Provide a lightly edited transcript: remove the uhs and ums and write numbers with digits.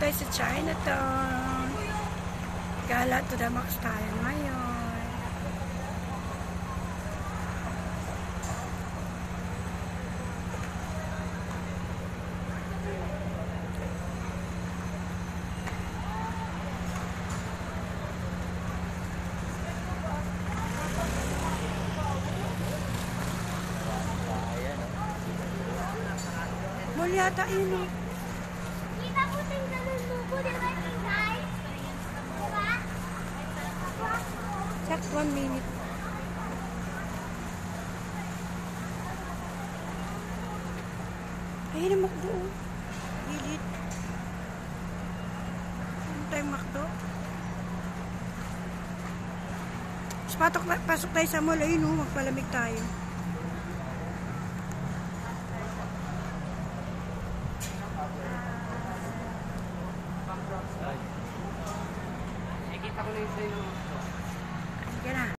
tayo sa Chinatown. Gala to the max tayo ngayon. Mall yata yun eh. Kita ko ting nalulubo, di ba, guys? Diba? Check 1 minute. Ayun ang McDo. Gilid. Ano tayo McDo? Pasok tayo sa mall. Ayun o, magpalamig tayo. Nakikita ko na yung sa'yo. Yan na.